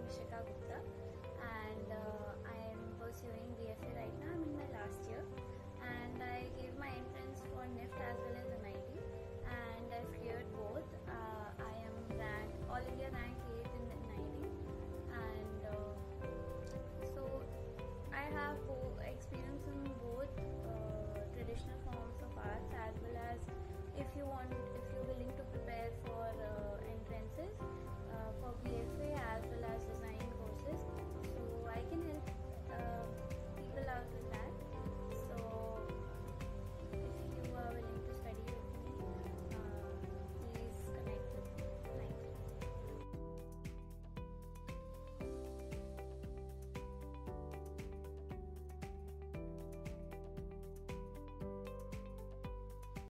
Mishika G, and I am pursuing BFA right now. I'm in my last year, and I gave my entrance for NIFT as well as